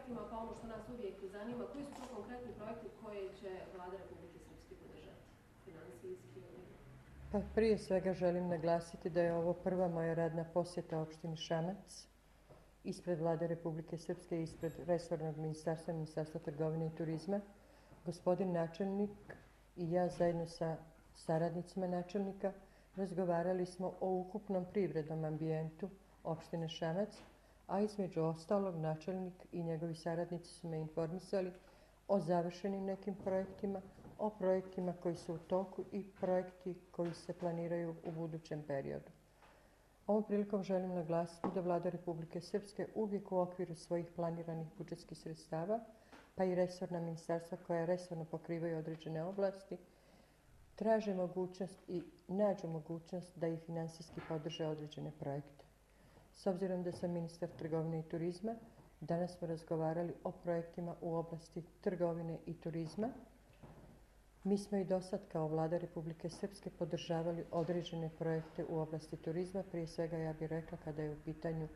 projektima, pa ono što nas uvijek zanima, koji su to konkretni projekti koje će Vlada Republike Srpske podržati finansijski? Pa prije svega želim naglasiti da je ovo prva moja radna posjeta opštini Šamac ispred Vlade Republike Srpske i ispred resornog ministarstva, Ministarstva trgovine i turizma. Gospodin načelnik i ja zajedno sa saradnicima načelnika razgovarali smo o ukupnom privrednom ambijentu opštine Šamac, a između ostalog načelnik i njegovi saradnici su me informisali o završenim nekim projektima, o projektima koji su u toku i projekti koji se planiraju u budućem periodu. Ovom prilikom želim naglasiti da Vlada Republike Srpske uvijek u okviru svojih planiranih budžetskih sredstava, pa i resorna ministarstva koja resorno pokrivaju određene oblasti, traže mogućnost i nađu mogućnost da i finansijski podrže određene projekte. S obzirom da sam ministar trgovine i turizma, danas smo razgovarali o projektima u oblasti trgovine i turizma. Mi smo i dosad kao Vlada Republike Srpske podržavali određene projekte u oblasti turizma. Prije svega ja bih rekla kada je u pitanju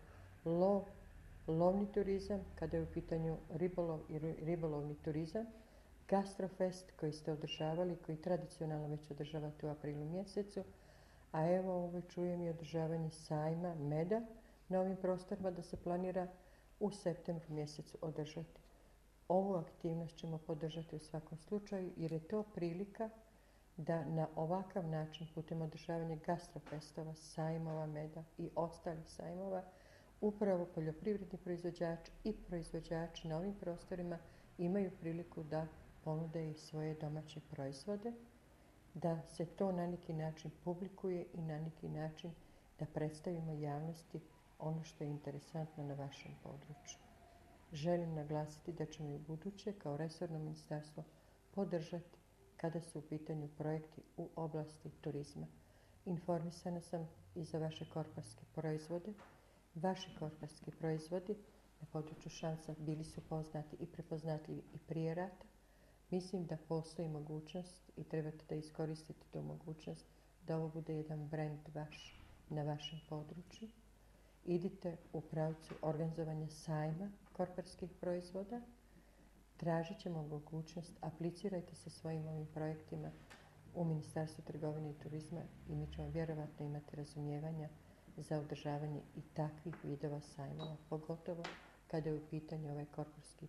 lovni turizam, kada je u pitanju ribolov i ribolovni turizam, Gastrofest koji ste održavali, koji tradicionalno već održavate u aprilu mjesecu, a evo ovo čujem i održavanje sajma meda na ovim prostorima da se planira u septembru mjesecu održati. Ovu aktivnost ćemo podržati u svakom slučaju jer je to prilika da na ovakav način putem održavanja gastrofestova, sajmova meda i ostalih sajmova upravo poljoprivredni proizvođači i proizvođači na ovim prostorima imaju priliku da ponude i svoje domaće proizvode, da se to na neki način publikuje i na neki način da predstavimo javnosti ono što je interesantno na vašem području. Želim naglasiti da ćemo i buduće kao resorno ministarstvo podržati kada su u pitanju projekti u oblasti turizma. Informisana sam i za vaše korparske proizvode. Vaši korparski proizvodi na području Šamca bili su poznati i prepoznatljivi i prije rata. Mislim da postoji mogućnost i trebate da iskoristite tu mogućnost da ovo bude jedan brend vaš na vašem području. Idite u pravcu organizovanja sajma korparskih proizvoda, tražit ćemo mogućnost, aplicirajte se svojim ovim projektima u Ministarstvu trgovine i turizma i mi ćemo vjerovatno imati razumijevanja za održavanje i takvih vidova sajmova, pogotovo kada je u pitanju ovaj korparski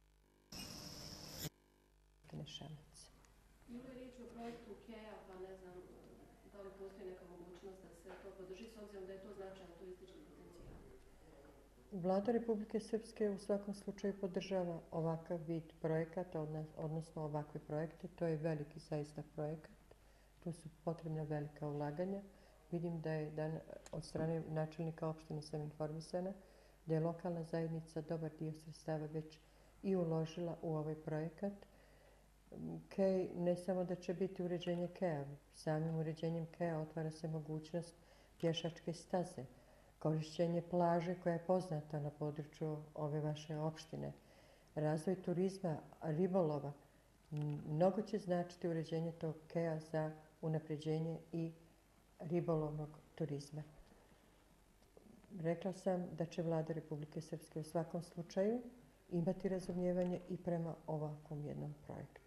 Šamac. Bilo je riječ o projektu KEA, pa ne znam da li postoji neka mogućnost da se to podrži s obzirom da je to značajan turistički potencijal. Vlada Republike Srpske u svakom slučaju podržava ovakav vid projekata, odnosno ovakve projekte. To je veliki zaista projekat. Tu su potrebna velika ulaganja. Vidim da je od strane načelnika opštine sam informisana da je lokalna zajednica dobar dio sredstava već i uložila u ovaj projekat. Kej, ne samo da će biti uređenje Keja, samim uređenjem Keja otvara se mogućnost pješačke staze, korišćenje plaže koja je poznata na području ove vaše opštine, razvoj turizma, ribolova. Mnogo će značiti uređenje tog Keja za unapređenje i ribolovnog turizma. Rekla sam da će Vlada Republike Srpske u svakom slučaju imati razumijevanje i prema ovakvom jednom projektu.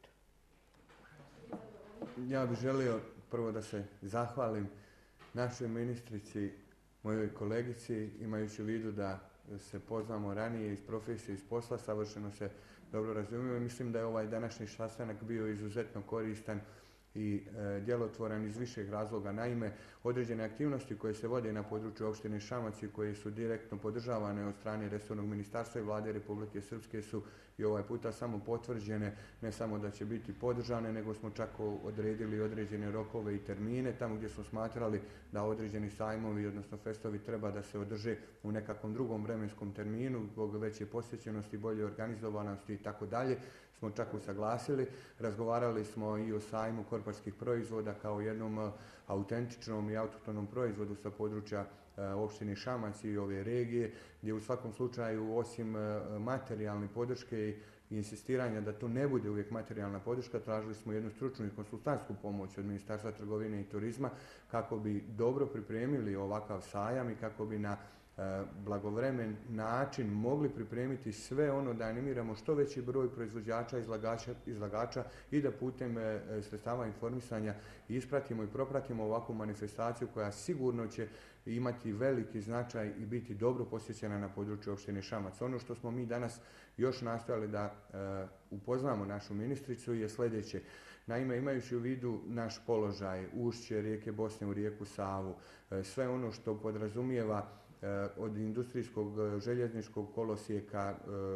Ja bih želio prvo da se zahvalim našoj ministrici, mojoj kolegici, imajući u vidu da se poznamo ranije iz profesije, iz posla, savršeno se dobro razumijemo. Mislim da je ovaj današnji sastanak bio izuzetno koristan i djelotvoran iz višeg razloga. Naime, određene aktivnosti koje se vode na području opštine Šamac i koje su direktno podržavane od strane resornog ministarstva i Vlade Republike Srpske su i ovaj puta samo potvrđene, ne samo da će biti podržane, nego smo čak odredili određene rokove i termine, tamo gdje smo smatrali da određeni sajmovi, odnosno festovi treba da se održe u nekakvom drugom vremenskom terminu, zbog veće posjećenosti, bolje organizovanosti i tako dalje, smo čak usaglasili. Razgovarali smo i o sajmu korparskih proizvoda kao jednom autentičnom i autohtonom proizvodu sa područja opštine Šamac i ove regije, gdje u svakom slučaju osim materijalne podrške i insistiranja da to ne bude uvijek materijalna podrška, tražili smo jednu stručnu i konsultantsku pomoć od Ministarstva trgovine i turizma kako bi dobro pripremili ovakav sajam i kako bi na blagovremen način mogli pripremiti sve ono da animiramo što veći broj proizvođača, izlagača i da putem sredstava informisanja ispratimo i propratimo ovakvu manifestaciju koja sigurno će imati veliki značaj i biti dobro posjećena na području opštine Šamac. Ono što smo mi danas još nastojali da upoznamo našu ministricu je sljedeće. Naime, imajući u vidu naš položaj, ušće rijeke Bosne u rijeku Savu, sve ono što podrazumijeva od industrijskog željezničkog kolosijeka,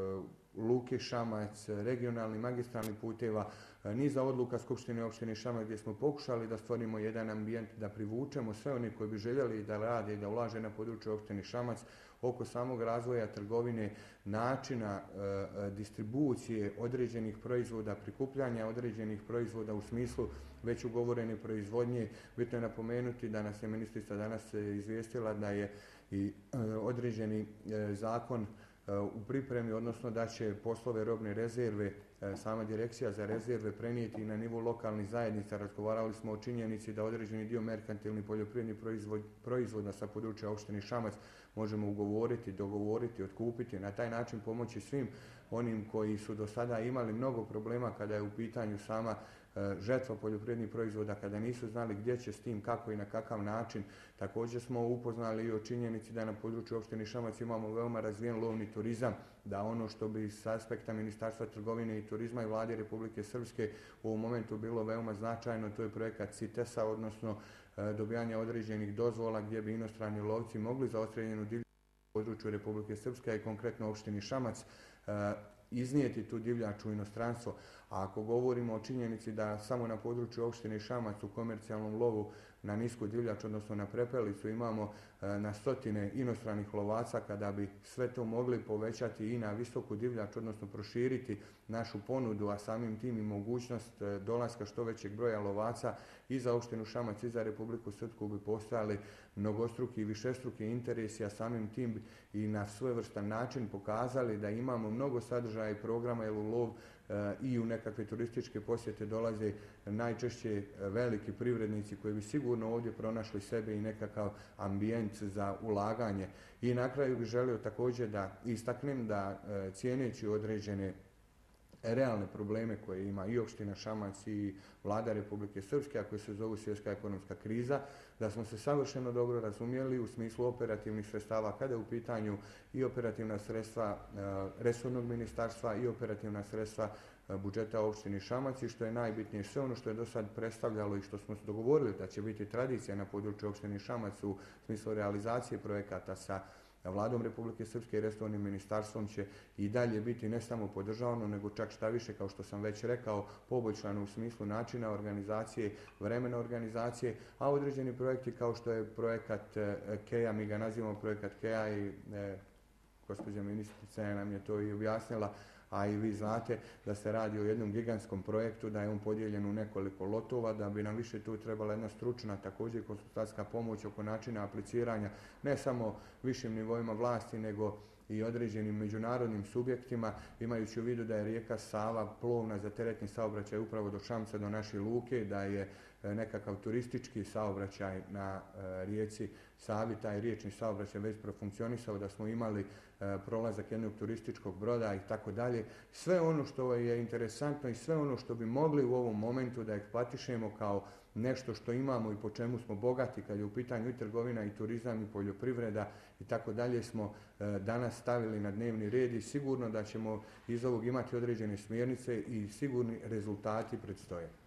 luke Šamac, regionalnih magistralnih puteva, niza odluka Skupštine opštine Šamac gdje smo pokušali da stvorimo jedan ambijent, da privučemo sve one koji bi željeli da rade i da ulaže na području opštine Šamac oko samog razvoja trgovine, načina distribucije određenih proizvoda, prikupljanja određenih proizvoda u smislu već ugovorene proizvodnje. Bitno je napomenuti da nas je ministrica danas izvijestila da je i određeni zakon u pripremi, odnosno da će poslove robne rezerve sama direkcija za rezerve prenijeti na nivo lokalnih zajednica. Razgovarali smo o činjenici da određeni dio merkantilnih poljoprivrednih proizvoda sa područja opštine Šamac možemo ugovoriti, dogovoriti, otkupiti, na taj način pomoći svim onim koji su do sada imali mnogo problema kada je u pitanju sama žetva poljoprivrednih proizvoda, kada nisu znali gdje će s tim, kako i na kakav način. Također smo upoznali i o činjenici da na području opštine Šamac imamo veoma razvijen lovni turizam, da ono što bi s aspekta Ministarstva trgovine i turizma i Vlade Republike Srpske u ovom momentu bilo veoma značajno, to je projekat CITES-a, odnosno dobijanja određenih dozvola gdje bi inostrani lovci mogli za odstreljenu divljač na području Republike Srpske i konkretno opštini Šamac iznijeti tu divljač u inostranstvo. A ako govorimo o činjenici da samo na području opštine Šamac u komercijalnom lovu na nisku divljač, odnosno na prepelicu, imamo na stotine inostranih lovaca, kada bi sve to mogli povećati i na visoku divljač, odnosno proširiti našu ponudu, a samim tim i mogućnost dolaska što većeg broja lovaca i za opštinu Šamac i za Republiku Srpsku bi postojali mnogostruki i višestruki interesi, a samim tim i na svojevrstan način pokazali da imamo mnogo sadržaja i programa, jer u lov i u nekakve turističke posjete dolaze najčešće veliki privrednici koji bi sigurno ovdje pronašli sebe i nekakav ambijent za ulaganje. I na kraju bih želio također da istaknem da cijeneći određene realne probleme koje ima i opština Šamac i Vlada Republike Srpske, a koje se zovu svjetska ekonomska kriza, da smo se savršeno dobro razumjeli u smislu operativnih sredstava kada je u pitanju i operativna sredstva resornog ministarstva i operativna sredstva budžeta opštini Šamac, i što je najbitnije, sve ono što je do sad predstavljalo i što smo se dogovorili da će biti tradicija na području opštine Šamac u smislu realizacije projekata sa Vladom Republike Srpske i resornim ministarstvom će i dalje biti ne samo podržavano, nego čak šta više, kao što sam već rekao, poboljšano u smislu načina organizacije, vremena organizacije, a određeni projekti kao što je projekat KEA, mi ga nazivamo projekat KEA i gospođa ministrica nam je to i objasnila, a i vi znate da se radi o jednom gigantskom projektu, da je on podijeljen u nekoliko lotova, da bi nam više tu trebala jedna stručna, također konsultantska pomoć oko načina apliciranja, ne samo višim nivoima vlasti, nego i određenim međunarodnim subjektima, imajući u vidu da je rijeka Sava plovna za teretni saobraćaj upravo do Šamca, do naše luke, da je nekakav turistički saobraćaj na rijeci Savi, taj riječni saobraćaj već profunkcionisao, da smo imali prolazak jednog turističkog broda i tako dalje. Sve ono što je interesantno i sve ono što bi mogli u ovom momentu da eksploatišemo kao nešto što imamo i po čemu smo bogati kad je u pitanju i trgovina i turizam i poljoprivreda i tako dalje, smo danas stavili na dnevni red i sigurno da ćemo iz ovog imati određene smjernice i sigurni rezultati predstoje.